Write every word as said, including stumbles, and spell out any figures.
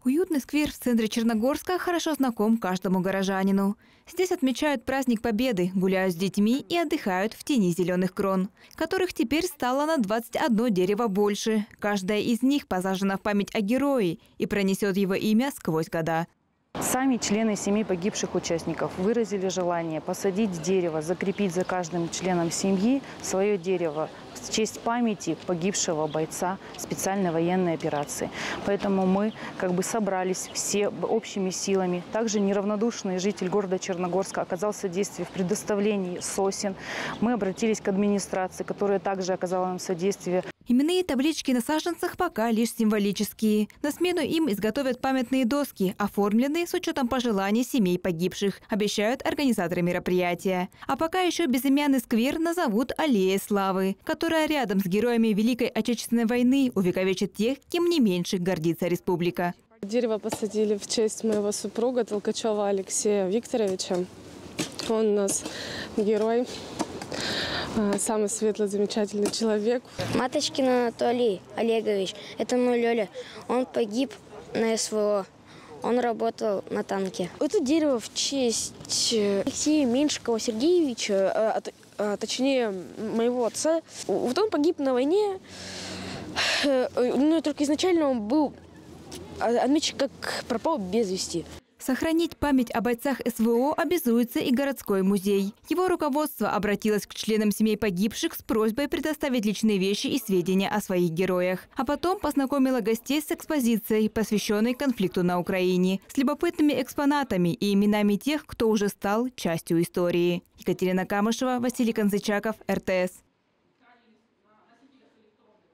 Уютный сквер в центре Черногорска хорошо знаком каждому горожанину. Здесь отмечают праздник Победы, гуляют с детьми и отдыхают в тени зеленых крон, которых теперь стало на двадцать одно дерево больше. Каждая из них посажена в память о герое и пронесет его имя сквозь года. Сами члены семьи погибших участников выразили желание посадить дерево, закрепить за каждым членом семьи свое дерево в честь памяти погибшего бойца специальной военной операции. Поэтому мы как бы собрались все общими силами. Также неравнодушный житель города Черногорска оказал содействие в предоставлении сосен. Мы обратились к администрации, которая также оказала нам содействие. Именные таблички на саженцах пока лишь символические. На смену им изготовят памятные доски, оформленные с учетом пожеланий семей погибших, обещают организаторы мероприятия. А пока еще безымянный сквер назовут Аллеей Славы, которая рядом с героями Великой Отечественной войны увековечит тех, кем не меньше гордится республика. Дерево посадили в честь моего супруга Толкачева Алексея Викторовича. Он у нас герой. Самый светлый, замечательный человек. Маточкин Анатолий Олегович, это мой Лёля. Он погиб на СВО. Он работал на танке. Это дерево в честь Алексея Меньшикова Сергеевича, а, а, точнее моего отца. Вот он погиб на войне, но только изначально он был отмечен как пропал без вести. Сохранить память о бойцах СВО обязуется и городской музей. Его руководство обратилось к членам семей погибших с просьбой предоставить личные вещи и сведения о своих героях. А потом познакомило гостей с экспозицией, посвященной конфликту на Украине, с любопытными экспонатами и именами тех, кто уже стал частью истории. Екатерина Камышева, Василий Конзычаков, эр тэ эс.